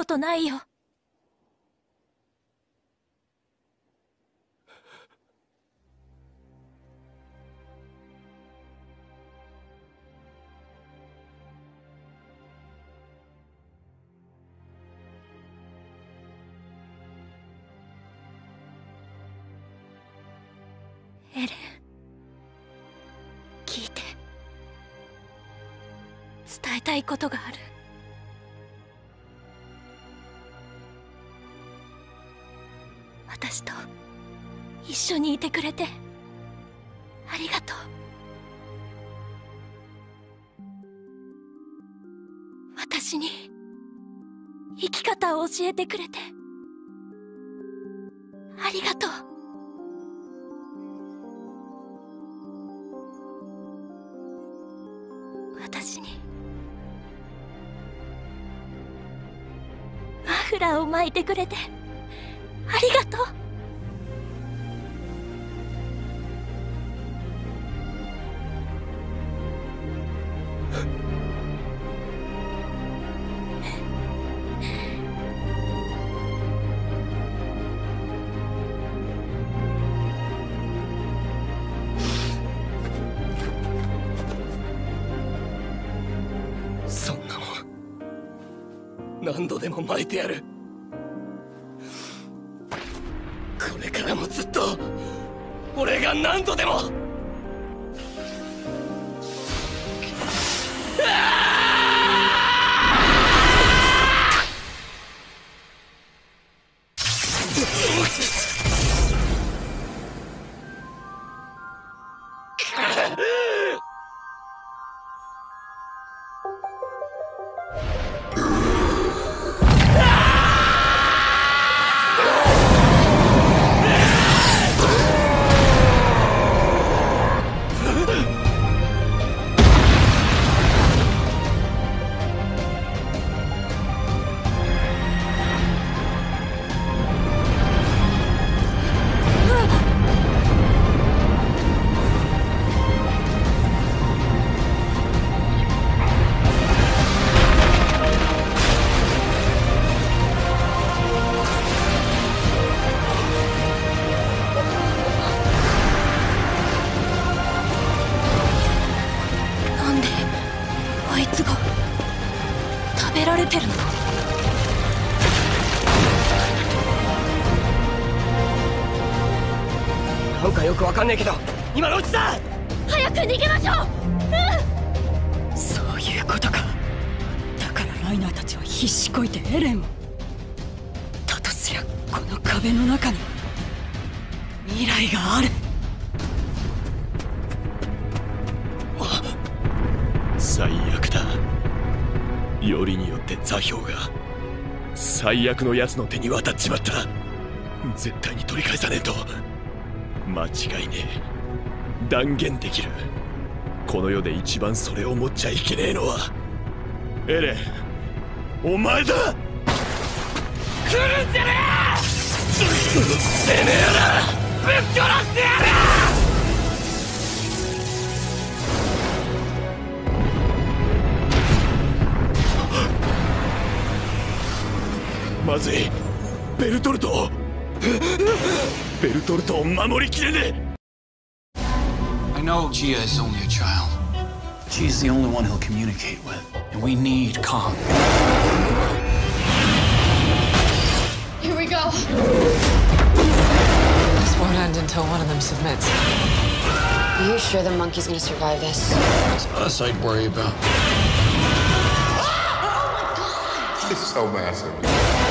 ことないよ。エレン、聞いて。伝えたいことがある。私と一緒にいてくれてありがとう。私に生き方を教えてくれてありがとう。私にマフラーを巻いてくれてありがとう。 そんなもん何度でも巻いてやる。これからもずっと俺が何度でも。 あいつが食べられてるの？ なんかよくわかんねえけど今のうちだ。 早く逃げましょう。 そういうことか。だからライナーたちは必死こいてエレンを。だとすりゃこの壁の中に未来がある。 最悪だ。よりによって座標が最悪の奴の手に渡っちまった。絶対に取り返さねえと。間違いねえ。断言できる。この世で一番それを持っちゃいけねえのはエレン、お前だ。 来るんじゃねえ。てめえらぶっ殺してやる。 まずい。ベルトルトを守りきれねえ。 I know Gia is only a child. She's the only one he'll communicate with, and we need calm. Here we go. This won't end until one of them submits. Are you sure the monkey's gonna survive this? It's us I'd worry about. It's so massive.